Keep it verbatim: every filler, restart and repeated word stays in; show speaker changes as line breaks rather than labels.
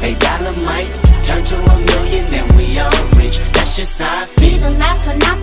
A dollar might turn to a million, then we all rich. That's just how I feel.
Be the last one out